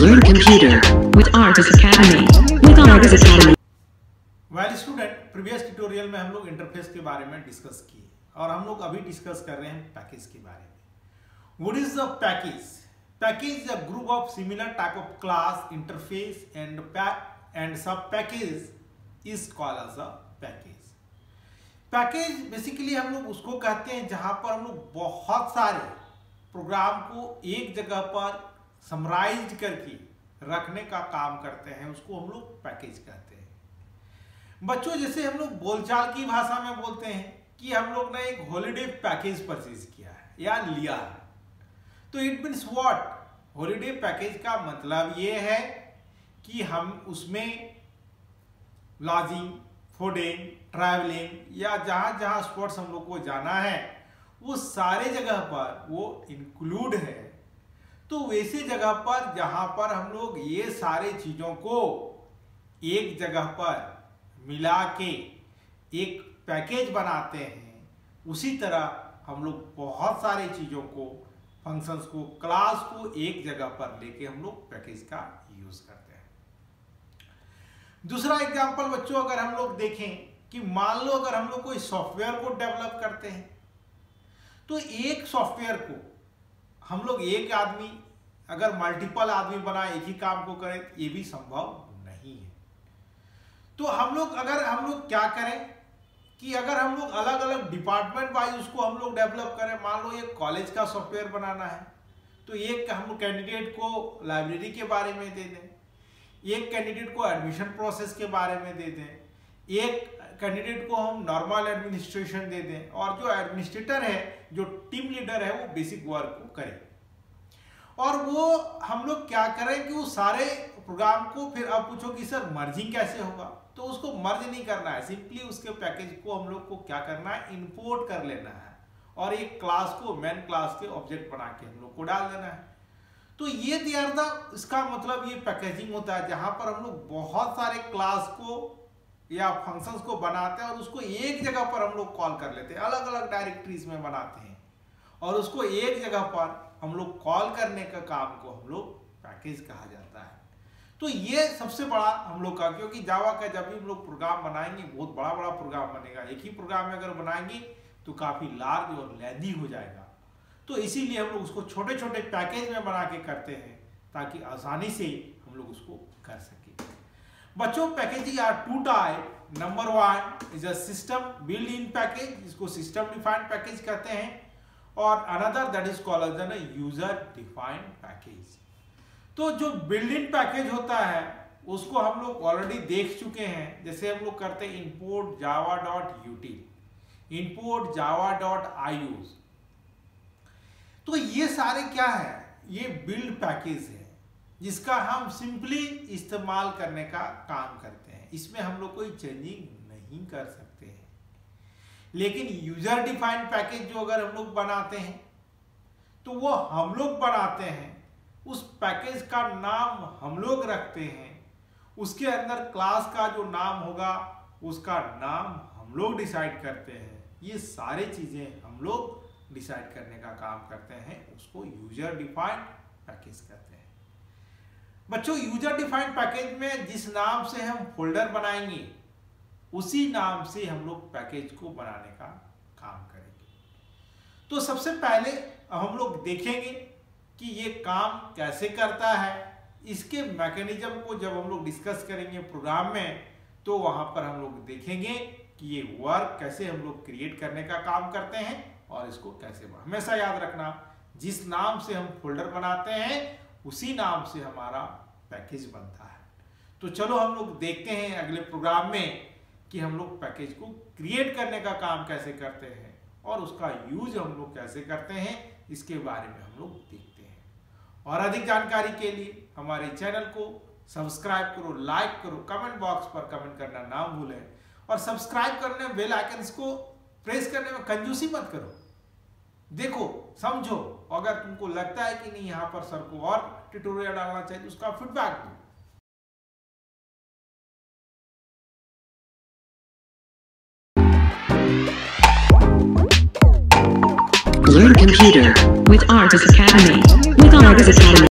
Learn computer with Argus Academy. With Argus Academy. Well student, previous tutorial में हम लोग interface के बारे में डिस्कस किए और हम लोग अभी डिस्कस कर रहे हैं पैकेज के बारे में। What is the package? Package is a group of similar type of class interface and sub package is called as a package. Package basically हम लोग उसको कहते हैं जहां पर हम लोग बहुत सारे प्रोग्राम को एक जगह पर समराइज करके रखने का काम करते हैं, उसको हम लोग पैकेज कहते हैं। बच्चों, जैसे हम लोग बोलचाल की भाषा में बोलते हैं कि हम लोग ने एक हॉलिडे पैकेज परचेज किया है या लिया है, तो it means what? Holiday package का मतलब ये है कि हम उसमें लॉजिंग, फूडिंग, ट्रैवलिंग या जहां जहां स्पॉट्स हम लोग को जाना है वो सारे जगह पर वो इंक्लूड है। तो वैसे जगह पर जहां पर हम लोग ये सारे चीजों को एक जगह पर मिला के एक पैकेज बनाते हैं, उसी तरह हम लोग बहुत सारी चीजों को, फंक्शंस को, क्लास को एक जगह पर लेके हम लोग पैकेज का यूज करते हैं। दूसरा एग्जांपल बच्चों, अगर हम लोग देखें कि मान लो अगर हम लोग कोई सॉफ्टवेयर को डेवलप करते हैं, तो एक सॉफ्टवेयर को हम लोग एक आदमी अगर मल्टीपल आदमी बनाए एक ही काम को करें, ये भी संभव नहीं है। तो हम लोग क्या करें कि अगर हम लोग अलग अलग डिपार्टमेंट वाइज उसको हम लोग डेवलप करें, मान लो एक कॉलेज का सॉफ्टवेयर बनाना है, तो एक हम लोग कैंडिडेट को लाइब्रेरी के बारे में दे दें, एक कैंडिडेट को एडमिशन प्रोसेस के बारे में दे दें, एक कैंडिडेट को हम नॉर्मल एडमिनिस्ट्रेशन दे दें, और जो एडमिनिस्ट्रेटर है, जो टीम लीडर है, वो बेसिक वर्क को करे। और वो हम लोग क्या करें कि वो सारे प्रोग्राम को, फिर अब पूछो कि सर मर्जिंग कैसे होगा, तो उसको मर्ज नहीं करना है, सिंपली उसके पैकेज को हम लोग को क्या करना है, इंपोर्ट कर लेना है और एक क्लास को, मेन क्लास के ऑब्जेक्ट बना के हम लोग को डाल देना है। तो ये इसका मतलब ये पैकेजिंग होता है, जहां पर हम लोग बहुत सारे क्लास को या फंक्शंस को बनाते हैं और उसको एक जगह पर हम लोग कॉल कर लेते हैं, अलग अलग डायरेक्टरीज में बनाते हैं और उसको एक जगह पर हम लोग कॉल करने का काम को हम लोग पैकेज कहा जाता है। तो ये सबसे बड़ा हम लोग का, क्योंकि जावा का जब भी हम लोग प्रोग्राम बनाएंगे बहुत बड़ा बड़ा प्रोग्राम बनेगा, एक ही प्रोग्राम में अगर बनाएंगे तो काफी लार्ज और लेंदी हो जाएगा। तो इसीलिए हम लोग उसको छोटे छोटे पैकेज में बना के करते हैं ताकि आसानी से हम लोग उसको कर सके। बच्चों, packaging are two type. Number 1 is a system build in package, इसको सिस्टम डिफाइंड पैकेज कहते हैं, और another that is called as an user defined package. तो जो बिल्ड इन पैकेज होता है उसको हम लोग ऑलरेडी देख चुके हैं, जैसे हम लोग करते हैं import java.util, import java.iuse। तो ये सारे क्या है, ये बिल्ड पैकेज है जिसका हम सिंपली इस्तेमाल करने का काम करते हैं, इसमें हम लोग कोई चेंजिंग नहीं कर सकते हैं। लेकिन यूजर डिफाइंड पैकेज जो अगर हम लोग बनाते हैं तो वो हम लोग बनाते हैं, उस पैकेज का नाम हम लोग रखते हैं, उसके अंदर क्लास का जो नाम होगा उसका नाम हम लोग डिसाइड करते हैं। ये सारी चीजें हम लोग डिसाइड करने का काम करते हैं, उसको यूजर डिफाइंड पैकेज कहते हैं। बच्चों, यूजर डिफाइंड पैकेज में जिस नाम से हम फोल्डर बनाएंगे उसी नाम से हम लोग पैकेज को बनाने का काम करेंगे। तो सबसे पहले हम लोग देखेंगे कि ये काम कैसे करता है। इसके मैकेनिज्म को जब हम लोग डिस्कस करेंगे प्रोग्राम में, तो वहां पर हम लोग देखेंगे कि ये वर्क कैसे हम लोग क्रिएट करने का काम करते हैं और इसको कैसे। हमेशा याद रखना, जिस नाम से हम फोल्डर बनाते हैं उसी नाम से हमारा पैकेज बनता है। तो चलो हम लोग देखते हैं अगले प्रोग्राम में कि हम लोग पैकेज को क्रिएट करने का काम कैसे करते हैं और उसका यूज हम लोग कैसे करते हैं, इसके बारे में हम लोग देखते हैं। और अधिक जानकारी के लिए हमारे चैनल को सब्सक्राइब करो, लाइक करो, कमेंट बॉक्स पर कमेंट करना ना भूलें, और सब्सक्राइब करने, बेल आइकन को प्रेस करने में कंजूसी मत करो। देखो, समझो, अगर तुमको लगता है कि नहीं यहाँ पर सर को और ट्यूटोरियल डालना चाहिए, उसका फीडबैक दो। Learn computer with Argus Academy.